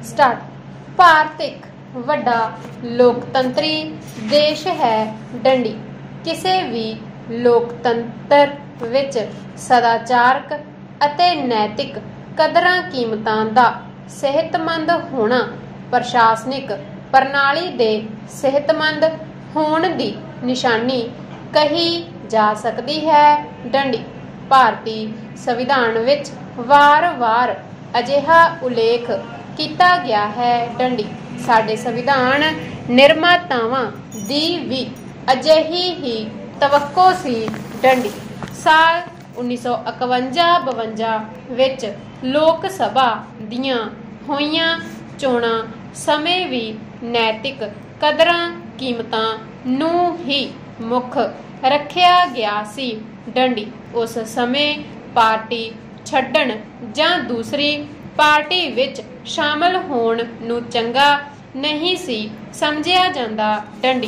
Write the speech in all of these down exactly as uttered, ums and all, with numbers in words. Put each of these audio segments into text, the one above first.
Start. Bharat एक वड्डा लोकतंत्री देश है डंडी। किसी भी लोकतंत्र विच सदाचारक ਅਤੇ नैतिक कदरां कीमतां दा सेहतमंद होना प्रशासनिक प्रणाली दे सेहतमंद होने दी निशानी कही जा सकती है। डंडी भारती संविधान विच वार वार अजिहा उल्लेख किया गया है। डंडी साडे संविधान निर्मातावां दी भी अजिही ही तवक्को सी। डंडी साल उन्नीस सौ इकवंजा बवंजा विच लोक सभा दियां होईयां चोणां समय भी नैतिक कदरां कीमतां नूं ही मुख रखिया गया सी। डंडी उस समय पार्टी छड्डण जां दूसरी पार्टी विच शामिल होण नूं चंगा नहीं सी समझिया जांदा। डंडी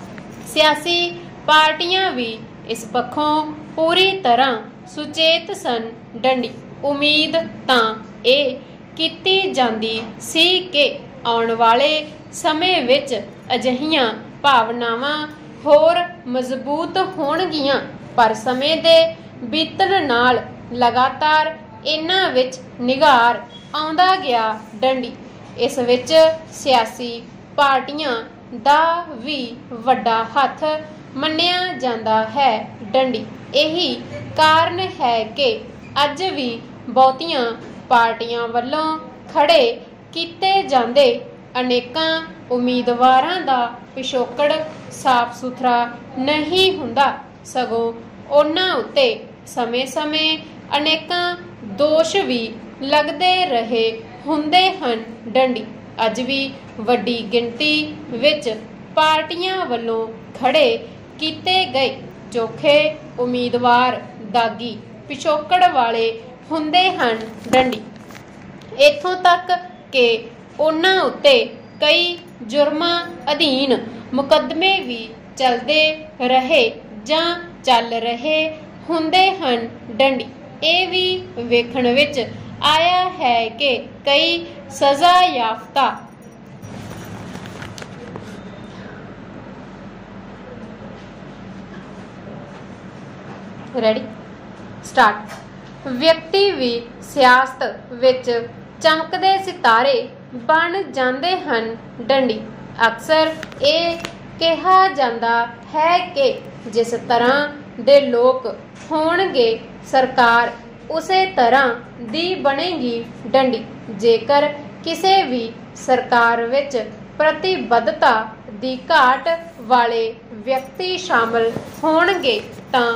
सियासी पार्टियां भी इस पक्षों पूरी तरह सुचेत सन। डंडी उम्मीद तां इह कीती जांदी सी कि आउण वाले समय विच अजिहियां भावनावां होर मजबूत होणगीਆਂ, पर समय दे बीतण नाल लगातार इन्हां विच निगार आउंदा गया। डंडी इस विच सियासी पार्टियां दा भी वड्डा हੱਥ ਮੰਨਿਆ ਜਾਂਦਾ ਹੈ। डंडी यही कारण है कि अज भी बहुतियां पार्टियां वालों खड़े कीते जांदे अनेकां उम्मीदवारां दा पिछोकड़ साफ सुथरा नहीं हुंदा, सगों उन्हां उत्ते समय समय अनेकां दोष भी लगदे रहे हुंदे हन। डंडी अज भी वड्डी गिणती विच पार्टियां वालों खड़े कीते गए चोखे उम्मीदवार दागी पिछोकड़ वाले हुंदे हन। डंडी इत्थों तक कि उन्हां उत्ते कई जुर्मां अधीन मुकदमे भी चलते रहे जां चल रहे हुंदे हन। डंडी ये भी वेखण विच आया है कि कई सज़ा याफ्ता रेडी स्टार्ट व्यक्ति भी सियासत विच चमकदे सितारे बन जाते हैं। डंडी अक्सर ये कहा जाता है कि जिस तरह दे लोग होणगे सरकार उसे तरह दी बनेगी। डंडी जेकर किसी भी सरकार विच प्रतिबद्धता दी घाट वाले व्यक्ति शामिल होणगे तां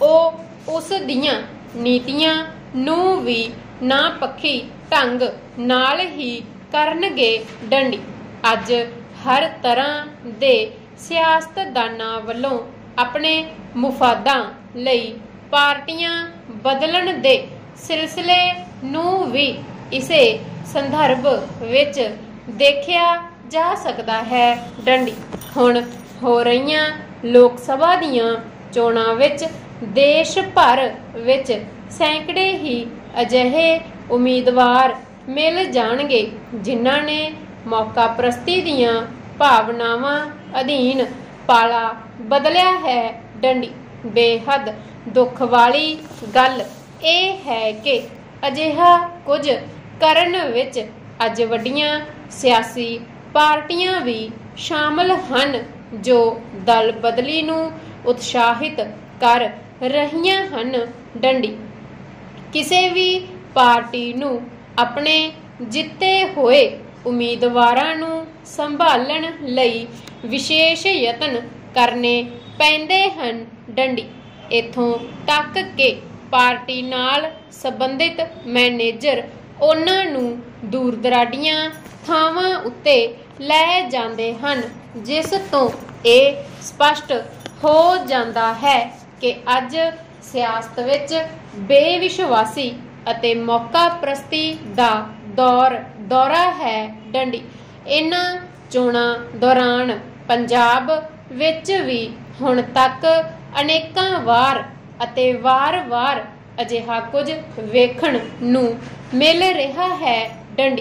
ਉਹ ਉਸ ਦੀਆਂ ਨੀਤੀਆਂ ਨੂੰ ਵੀ ਨਾਪੱਖੀ ਢੰਗ ਨਾਲ ਹੀ ਕਰਨਗੇ। ਡੰਡੀ ਅੱਜ ਹਰ ਤਰ੍ਹਾਂ ਦੇ ਸਿਆਸਤਦਾਨਾਂ ਵੱਲੋਂ ਆਪਣੇ ਮੁਫਾਦਾਂ ਲਈ ਪਾਰਟੀਆਂ ਬਦਲਣ ਦੇ ਸਿਲਸਿਲੇ ਨੂੰ ਵੀ ਇਸੇ ਸੰਦਰਭ ਵਿੱਚ ਦੇਖਿਆ ਜਾ ਸਕਦਾ ਹੈ। ਡੰਡੀ ਹੁਣ ਹੋ ਰਹੀਆਂ ਲੋਕ ਸਭਾ ਦੀਆਂ ਚੋਣਾਂ ਵਿੱਚ देश भर विच सैकड़े ही अजिहे उम्मीदवार मिल जाणगे जिन्हां ने मौका प्रस्ती दियां भावनावां अधीन पाला बदलिया है। डंडी बेहद दुख वाली गल यह है कि अजिहा कुछ करन विच अज वड्डियां सियासी पार्टियां भी शामिल हन जो दल बदली नूं उत्साहित कर रहियां हन। डंडी किसी भी पार्टी नूं अपने जिते हुए उम्मीदवारां नूं संभालण लई विशेष यतन करने पैंदे हन। डंडी इत्थों तक कि पार्टी नाल संबंधित मैनेजर उन्हां नूं दूर दराडियां थावां उत्ते लै जांदे हन, जिस तों इह स्पष्ट हो जांदा है कि अज सियासत विच बेविश्वासी अते मौका प्रस्ती दा दौर दौरा है। डंडी इन्हां चोणां दौरान पंजाब विच भी हुण तक अनेकां वार अते वार वार अजिहा कुछ वेखण नूं मिल रहा है। डंडी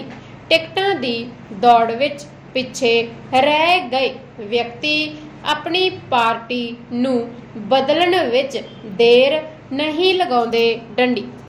ਟਿਕਟਾਂ ਦੀ ਦੌੜ ਵਿੱਚ ਪਿੱਛੇ ਰਹਿ ਗਏ ਵਿਅਕਤੀ ਆਪਣੀ ਪਾਰਟੀ ਨੂੰ ਬਦਲਣ ਵਿੱਚ ਦੇਰ ਨਹੀਂ ਲਗਾਉਂਦੇ। ਡੰਡੀ।